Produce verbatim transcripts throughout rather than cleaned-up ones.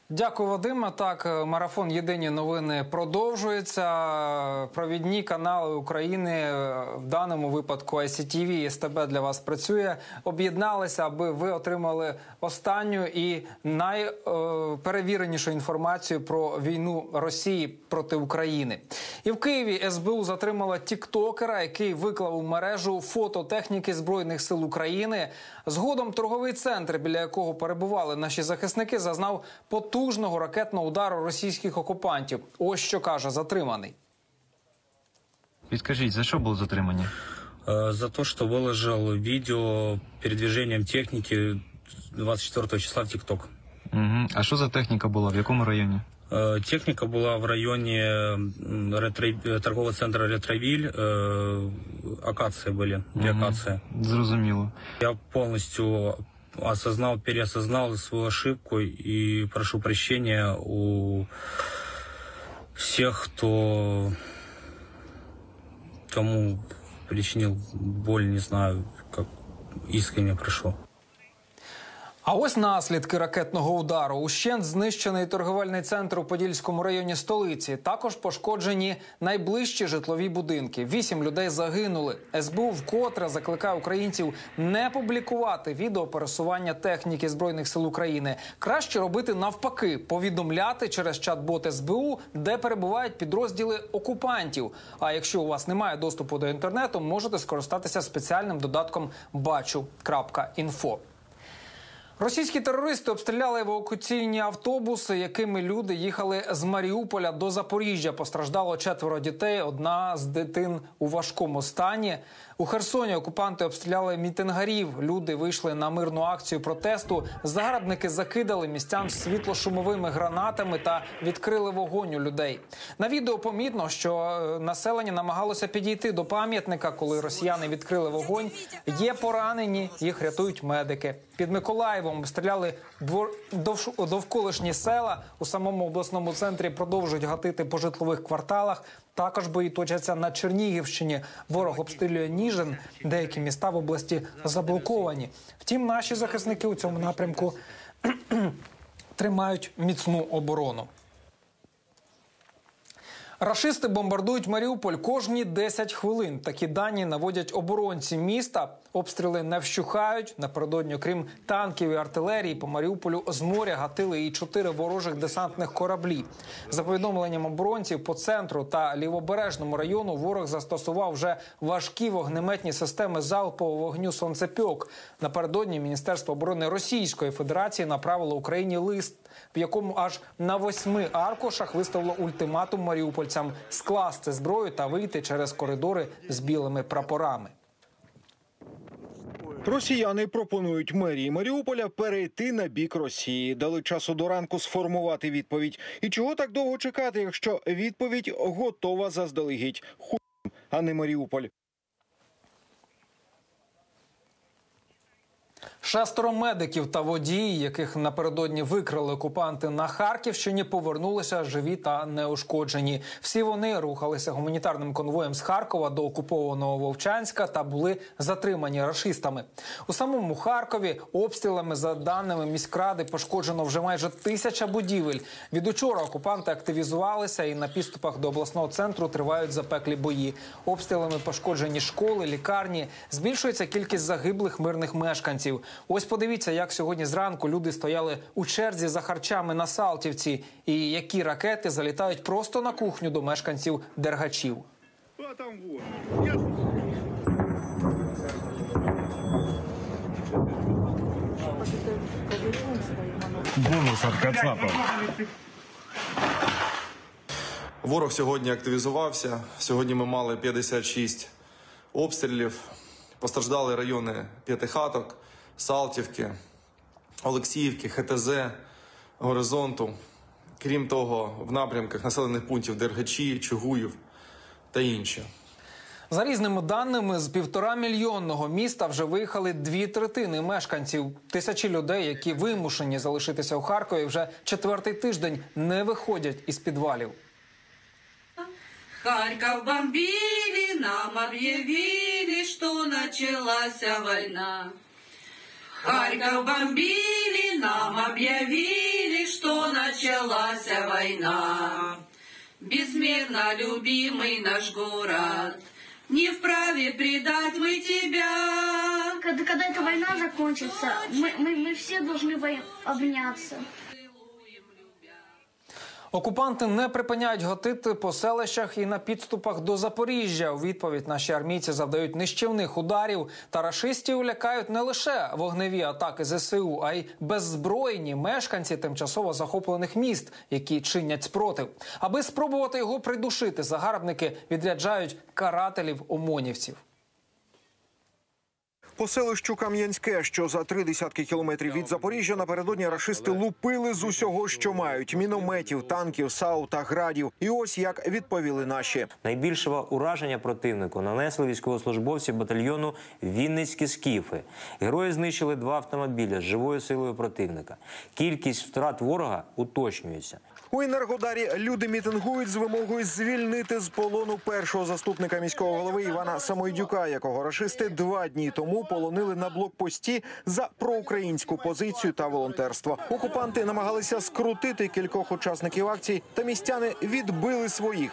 Дякую, Вадиме. Так, марафон «Єдині новини» продовжується. Провідні канали України, в даному випадку ай сі ті ві і ес те бе для вас працює, об'єдналися, аби ви отримали останню і найперевіренішу інформацію про війну Росії проти України. І в Києві ес бе у затримала тіктокера, який виклав у мережу фото техніки Збройних сил України. Згодом торговий центр, біля якого перебували наші захисники, зазнав потужного ракетного удару російських окупантів. Ось що каже затриманий. Підкажіть, за що були затримані? За то, что выложил видео передвижением техники двадцать четвёртого числа в ТикТок. Угу. А що за техніка була? В якому районі? Техника была в районе ретро... торгового центра «Ретровиль». Акации были, две угу. акации. Зрозуміло. Я полностью осознал, переосознал свою ошибку и прошу прощения у всех, кто кому причинил боль, не знаю, как искренне прошу. А ось наслідки ракетного удару. Ущент знищений торговельний центр у Подільському районі столиці. Також пошкоджені найближчі житлові будинки. Вісім людей загинули. ес бе у вкотре закликає українців не публікувати відео пересування техніки Збройних сил України. Краще робити навпаки – повідомляти через чат-бот ес бе у, де перебувають підрозділи окупантів. А якщо у вас немає доступу до інтернету, можете скористатися спеціальним додатком бачу крапка інфо. Російські терористи обстріляли евакуаційні автобуси, якими люди їхали з Маріуполя до Запоріжжя. Постраждало четверо дітей, одна з дитин у важкому стані. У Херсоні окупанти обстріляли мітингарів. Люди вийшли на мирну акцію протесту. Загарбники закидали містян світлошумовими гранатами та відкрили вогонь у людей. На відео помітно, що населення намагалося підійти до пам'ятника, коли росіяни відкрили вогонь. Є поранені, їх рятують медики. Під Миколаєвом обстріляли двор... довколишні села. У самому обласному центрі продовжують гатити по житлових кварталах. Також бої точаться на Чернігівщині. Ворог обстрілює Ніжин. Деякі міста в області заблоковані. Втім, наші захисники у цьому напрямку тримають міцну оборону. Рашисти бомбардують Маріуполь кожні десять хвилин. Такі дані наводять оборонці міста. Обстріли не вщухають. Напередодні, окрім танків і артилерії, по Маріуполю з моря гатили і чотири ворожих десантних кораблі. За повідомленням оборонців, по центру та лівобережному району ворог застосував вже важкі вогнеметні системи залпового вогню «Сонцепьок». Напередодні Міністерство оборони Російської Федерації направило Україні лист, в якому аж на восьми аркушах виставило ультиматум маріупольцям скласти зброю та вийти через коридори з білими прапорами. Росіяни пропонують мерії Маріуполя перейти на бік Росії. Дали часу до ранку сформувати відповідь. І чого так довго чекати, якщо відповідь готова заздалегідь? Хуй, а не Маріуполь. Шестеро медиків та водії, яких напередодні викрали окупанти на Харківщині, повернулися живі та неушкоджені. Всі вони рухалися гуманітарним конвоєм з Харкова до окупованого Вовчанська та були затримані рашистами. У самому Харкові обстрілами, за даними міськради, пошкоджено вже майже тисяча будівель. Від учора окупанти активізувалися і на підступах до обласного центру тривають запеклі бої. Обстрілами пошкоджені школи, лікарні, збільшується кількість загиблих мирних мешканців. Ось подивіться, як сьогодні зранку люди стояли у черзі за харчами на Салтівці і які ракети залітають просто на кухню до мешканців Дергачів. Бонус від Кацапа. Ворог сьогодні активізувався. Сьогодні ми мали п'ятдесят шість обстрілів. Постраждали райони П'ятихаток, Салтівки, Олексіївки, ха те зет, Горизонту. Крім того, в напрямках населених пунктів Дергачі, Чугуїв та інші. За різними даними, з півторамільйонного міста вже виїхали дві третини мешканців. Тисячі людей, які вимушені залишитися у Харкові, вже четвертий тиждень не виходять із підвалів. Харьков бомбили, нам объявили, что началась война. Харьков бомбили, нам объявили, что началась началась война. Безмерно любимый наш город, не вправе предать мы тебя. Когда, когда эта война закончится, мы, мы, мы все должны обняться. Окупанти не припиняють гатити по селищах і на підступах до Запоріжжя. У відповідь наші армійці завдають нищівних ударів. Та рашистів лякають не лише вогневі атаки зе се у, а й беззбройні мешканці тимчасово захоплених міст, які чинять спротив. Аби спробувати його придушити, загарбники відряджають карателів-омонівців. По селищу Кам'янське, що за три десятки кілометрів від Запоріжжя, напередодні рашисти лупили з усього, що мають – мінометів, танків, САУ та градів. І ось як відповіли наші. Найбільшого ураження противнику нанесли військовослужбовці батальйону «Вінницькі скіфи». Герої знищили два автомобіля з живою силою противника. Кількість втрат ворога уточнюється. У Енергодарі люди мітингують з вимогою звільнити з полону першого заступника міського голови Івана Самойдюка, якого рашисти два дні тому полонили на блокпості за проукраїнську позицію та волонтерство. Окупанти намагалися скрутити кількох учасників акцій, та містяни відбили своїх.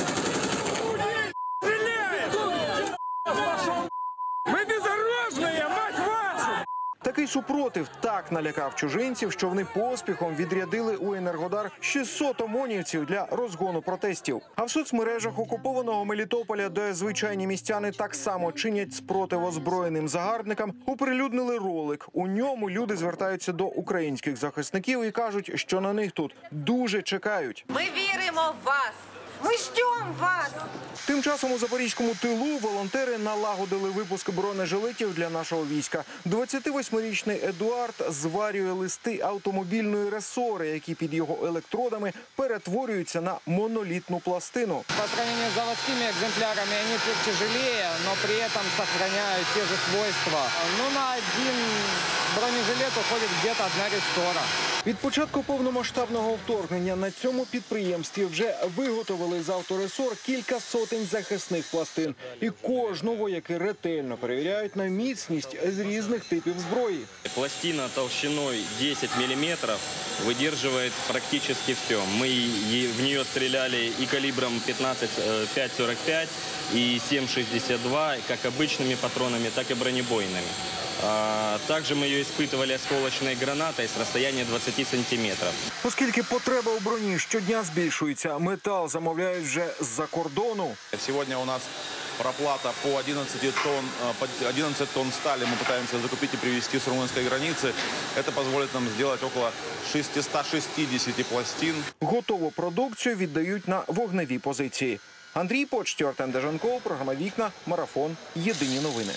Такий супротив так налякав чужинців, що вони поспіхом відрядили у Енергодар шістсот омонівців для розгону протестів. А в соцмережах окупованого Мелітополя, де звичайні містяни так само чинять спротив озброєним загарбникам, оприлюднили ролик. У ньому люди звертаються до українських захисників і кажуть, що на них тут дуже чекають. Ми віримо в вас! Ми ждемо вас! Тим часом у запорізькому тилу волонтери налагодили випуск бронежилетів для нашого війська. двадцятивосьмирічний Едуард зварює листи автомобільної ресори, які під його електродами перетворюються на монолітну пластину. По сравнению с заводскими экземплярами они чуть тяжелее, но при этом сохраняют те же свойства. Ну, на один бронежилет уходит где-то одна рессора. Від початку повномасштабного вторгнення на цьому підприємстві вже виготовили з авторесор кілька сотень захисних пластин. І кожну вояки ретельно перевіряють на міцність з різних типів зброї. Пластина толщиной десять миллиметров выдерживает практически все. Мы в нее стреляли и калибром пятнадцать пять сорок пять, и семь шестьдесят два, как обычными патронами, так и бронебойными. Также мы ее испытывали осколочной гранатой с расстояния двадцати сантиметров. Оскільки потреба у броні щодня збільшується, метал замовляють вже з-за кордону. Сьогодні у нас проплата по одиннадцать тонн, по одиннадцать тонн стали мы пытаемся закупить и привезти с румынской границы. Это позволит нам сделать около шестисот шестидесяти пластин. Готову продукцію віддають на вогневі позиції. Андрій Почтєр, Артем Дежанков, програма «Вікна», Марафон, Єдині новини.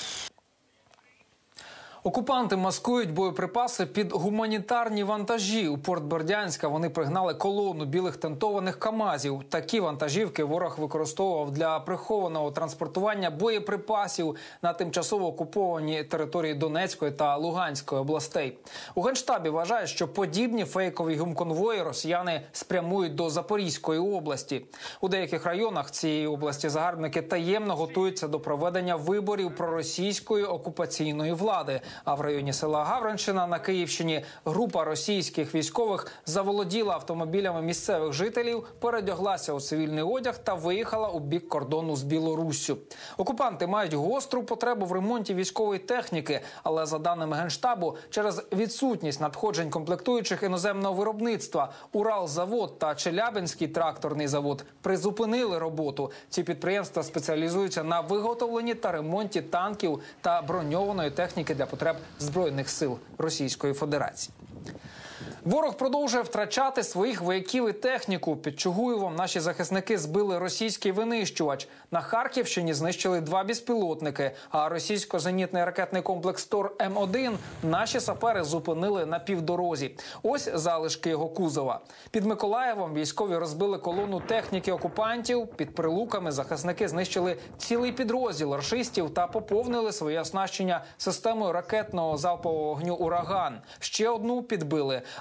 Окупанти маскують боєприпаси під гуманітарні вантажі. У порт Бердянська вони пригнали колону білих тентованих КАМАЗів. Такі вантажівки ворог використовував для прихованого транспортування боєприпасів на тимчасово окуповані території Донецької та Луганської областей. У Генштабі вважають, що подібні фейкові гумконвої росіяни спрямують до Запорізької області. У деяких районах цієї області загарбники таємно готуються до проведення виборів проросійської окупаційної влади. А в районі села Гавринщина на Київщині група російських військових заволоділа автомобілями місцевих жителів, передяглася у цивільний одяг та виїхала у бік кордону з Білоруссю. Окупанти мають гостру потребу в ремонті військової техніки, але за даними Генштабу, через відсутність надходжень комплектуючих іноземного виробництва Уралзавод та Челябинський тракторний завод призупинили роботу. Ці підприємства спеціалізуються на виготовленні та ремонті танків та броньованої техніки для потреб Збройних сил Російської Федерації. Ворог продовжує втрачати своїх вояків і техніку. Під Чугуєвом наші захисники збили російський винищувач. На Харківщині знищили два безпілотники, а російсько-зенітний ракетний комплекс Тор М один наші сапери зупинили на півдорозі. Ось залишки його кузова. Під Миколаєвом військові розбили колону техніки окупантів. Під Прилуками захисники знищили цілий підрозділ рашистів та поповнили своє оснащення системою ракетного залпового вогню «Ураган». Ще одну підбили.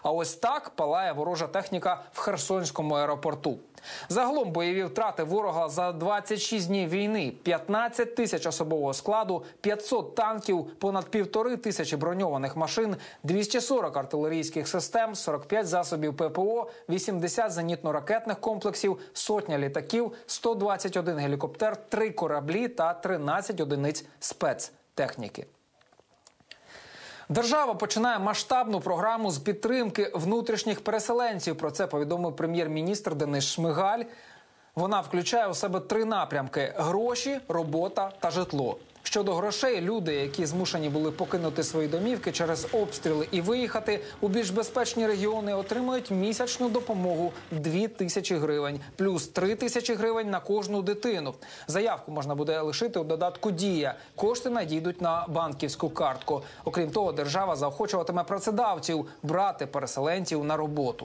А ось так палає ворожа техніка в Херсонському аеропорту. Загалом бойові втрати ворога за двадцять шість днів війни – п'ятнадцять тисяч особового складу, п'ятсот танків, понад півтори тисячі броньованих машин, двісті сорок артилерійських систем, сорок п'ять засобів ППО, вісімдесят зенітно-ракетних комплексів, сотня літаків, сто двадцять один гелікоптер, три кораблі та тринадцять одиниць спецтехніки. Держава починає масштабну програму з підтримки внутрішніх переселенців. Про це повідомив прем'єр-міністр Денис Шмигаль. Вона включає у себе три напрямки – гроші, робота та житло. Щодо грошей, люди, які змушені були покинути свої домівки через обстріли і виїхати у більш безпечні регіони, отримують місячну допомогу – дві тисячі гривень, плюс три тисячі гривень на кожну дитину. Заявку можна буде лишити у додатку «Дія». Кошти надійдуть на банківську картку. Окрім того, держава заохочуватиме працедавців брати переселенців на роботу.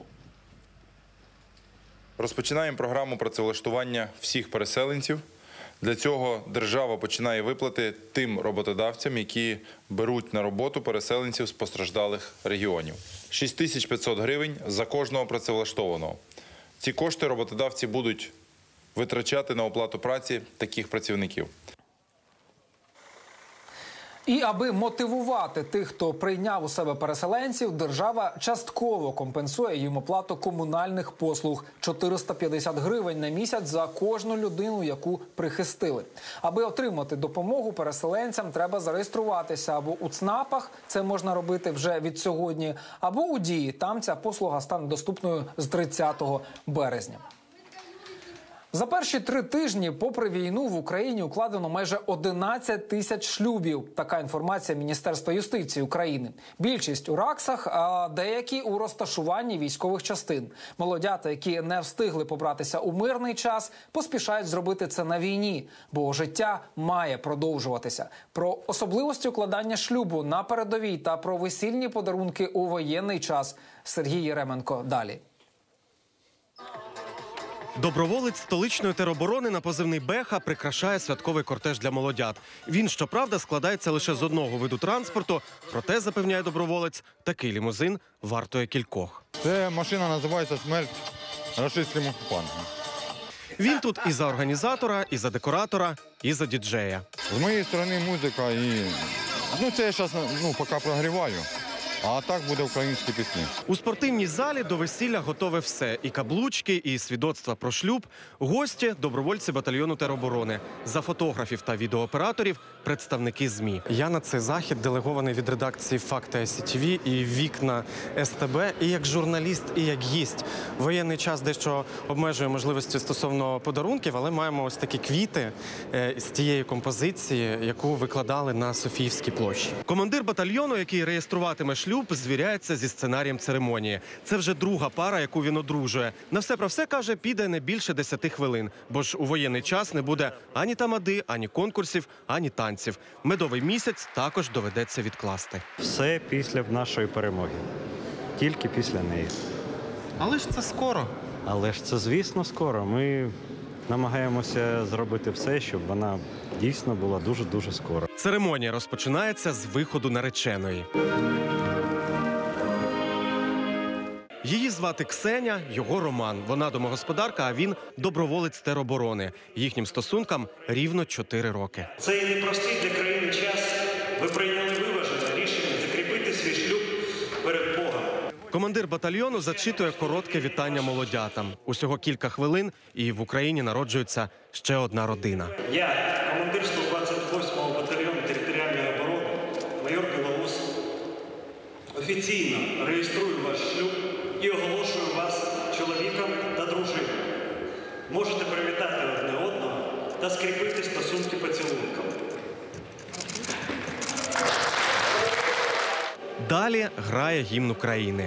Розпочинаємо програму працевлаштування всіх переселенців. Для цього держава починає виплати тим роботодавцям, які беруть на роботу переселенців з постраждалих регіонів. шість тисяч п'ятсот гривень за кожного працевлаштованого. Ці кошти роботодавці будуть витрачати на оплату праці таких працівників. І аби мотивувати тих, хто прийняв у себе переселенців, держава частково компенсує їм оплату комунальних послуг – чотириста п'ятдесят гривень на місяць за кожну людину, яку прихистили. Аби отримати допомогу переселенцям, треба зареєструватися або у ЦНАПах, це можна робити вже від сьогодні, або у Дії, там ця послуга стане доступною з тридцятого березня. За перші три тижні, попри війну, в Україні укладено майже одинадцять тисяч шлюбів. Така інформація Міністерства юстиції України. Більшість у РАКСах, а деякі у розташуванні військових частин. Молодята, які не встигли побратися у мирний час, поспішають зробити це на війні, бо життя має продовжуватися. Про особливості укладання шлюбу на передовій та про весільні подарунки у воєнний час Сергій Єременко далі. Доброволець столичної тероборони на позивний Беха прикрашає святковий кортеж для молодят. Він, щоправда, складається лише з одного виду транспорту, проте, запевняє доброволець, такий лімузин вартує кількох. Це машина називається «Смерть рашистським окупантам». Він тут і за організатора, і за декоратора, і за діджея. З моєї сторони музика і... Ну, це я зараз, ну, поки прогріваю. А так буде українські пісні. У спортивній залі до весілля готове все. І каблучки, і свідоцтва про шлюб. Гості – добровольці батальйону тероборони. За фотографів та відеооператорів – представники ЗМІ. Я на цей захід делегований від редакції «Факти ай сі ті ві» і «Вікна ес те бе» і як журналіст, і як гість. Воєнний час дещо обмежує можливості стосовно подарунків, але маємо ось такі квіти з тієї композиції, яку викладали на Софіївській площі. Командир батальйону, який реєструватиме шлюб, звіряється зі сценарієм церемонії. Це вже друга пара, яку він одружує. На все про все, каже, піде не більше десяти хвилин. Бо ж у воєнний час не буде ані тамади, ані конкурсів, ані танців. Медовий місяць також доведеться відкласти. Все після нашої перемоги. Тільки після неї. Але ж це скоро. Але ж це, звісно, скоро. Ми намагаємося зробити все, щоб вона дійсно була дуже-дуже скоро. Церемонія розпочинається з виходу нареченої. Її звати Ксеня, його Роман. Вона домогосподарка, а він доброволець тероборони. Їхнім стосункам рівно чотири роки. Цей непростий для країни час ви прийняли виважене рішення закріпити свій шлюб перед Богом. Командир батальйону зачитує коротке вітання молодятам. Усього кілька хвилин, і в Україні народжується ще одна родина. Я, командир сто двадцять восьмого батальйону територіальної оборони, майор Білоус, офіційно реєструю ваш шлюб і оголошую вас чоловіком та дружиною. Можете привітати одне одного та скріпити стосунки поцілунком. Далі грає гімн України.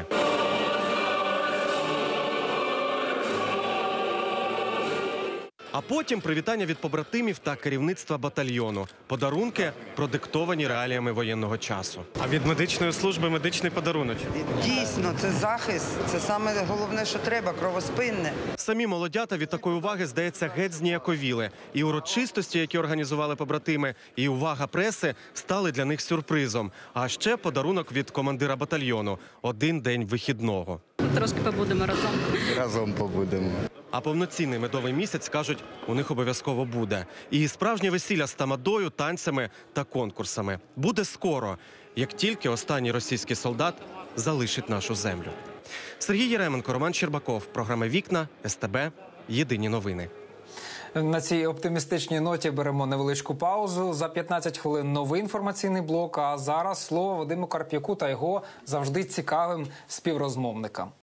А потім привітання від побратимів та керівництва батальйону. Подарунки, продиктовані реаліями воєнного часу. А від медичної служби медичний подарунок. Дійсно, це захист, це саме головне, що треба, кровоспинне. Самі молодята від такої уваги, здається, геть зніяковіли. І урочистості, які організували побратими, і увага преси стали для них сюрпризом. А ще подарунок від командира батальйону – один день вихідного. Трошки побудемо разом. Разом побудемо. А повноцінний медовий місяць, кажуть, у них обов'язково буде. І справжнє весілля з тамадою, танцями та конкурсами. Буде скоро, як тільки останній російський солдат залишить нашу землю. Сергій Єременко, Роман Щербаков. Програма «Вікна», ес те бе, єдині новини. На цій оптимістичній ноті беремо невеличку паузу. За п'ятнадцять хвилин новий інформаційний блок, а зараз слово Вадиму Карп'яку та його завжди цікавим співрозмовникам.